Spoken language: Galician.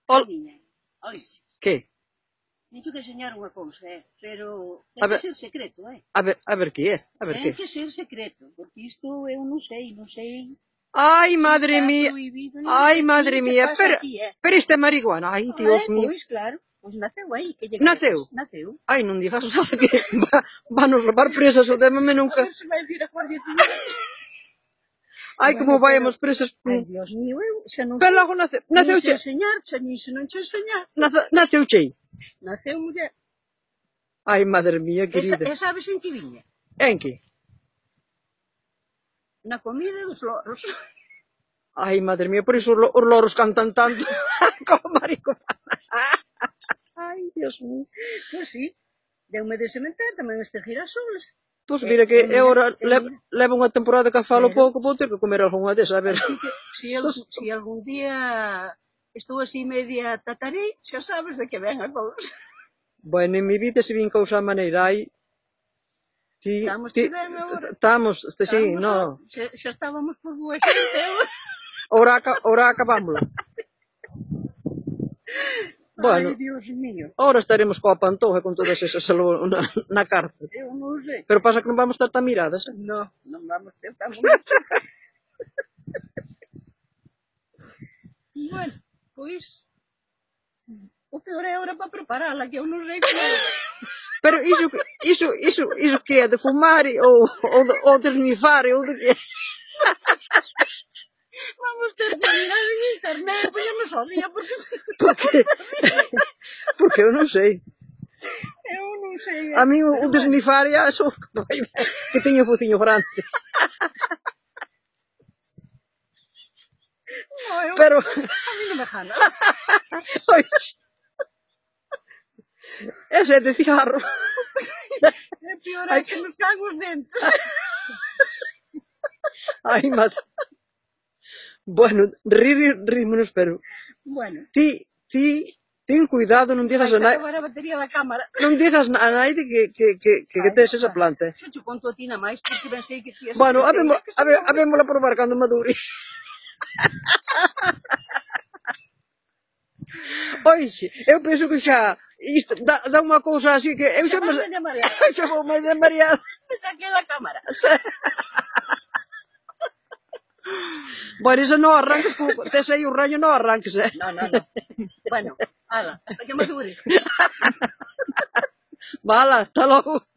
Ol... Niña, oíste, Que? teño que enseñar unha cousa, pero A ten que ver, ser secreto, a ver que é, a ver que Ten é. que ser secreto, porque isto eu non sei Ai, se madre está mía, prohibido ai, aquí, madre que mía, pasa aquí, pero isto é marihuana, ai, Dios mío. Pois claro, pois naceu aí, que lle Naceu? crees? Naceu. Ai, non digas nada que va nos levar presas o démame A nunca. ver se vai vir a Guardia Civil. Ai, Bueno, como pero, vaiamos presas. ai, Dios mío, eu xa non Pero sei, logo nin naceu se che, enseñar, nin se non che enseñar. naceu che. Naceu muller. Ai, madre mía, querida. E sabes en que viña? En que? Na comida dos loros. Ai, madre mía, por iso os loros cantan tanto como marihuana. Ai, Dios mío. Pois sí, deu-me de sementar tamén este girasoles. Pois mira que eu Mira, ahora mira. levo unha temporada que falo Pero, pouco, vou ter que comer algunha desas, a ver. así que, si algún día estou así media tataré, xa sabes de que ven a cousa. Bueno, en mi vida se vin cousa a maneira, ai, Estamos che ben agora. estamos, sí, no. Xa estábamos por boa xente, Ora acabámoslo. Bueno, Ai, Dios mío. ahora estaremos coa Pantoja con todas esas na cárcel. Eu non sei. Pero pasa que non vamos estar tan miradas, eh? No, non vamos ter tan mucho. Bueno, pois, o peor é ahora para preparala, que eu non sei como. Pero iso que é de fumar ou de esnifar ou de que? Vamos ter que mirar en internet, poñemos ao día, Porque eu non sei. eu non sei. A mí o de esnifar é eso que teño o fociño grande. No, Pero a mí non me jala. Ese é de cigarro. É peor é que nos cago os dentes. Ai, mas... Bueno, rímonos, pero... Bueno. Ten cuidado, non digas a Vai acabar a batería da cámara. Non digas a naide que tes esa planta. Xa te conto a ti na máis, porque ben sei que ti é Bueno, habémola probar cando madure. Oixe, eu penso que xa isto dá unha cousa así que eu xa vou medio mareado. Saquei da cámara. Bueno, iso non arranques, tes aí o raño, non arranques, eh? No. Bueno, ala, hasta que madure. Vala, hasta logo.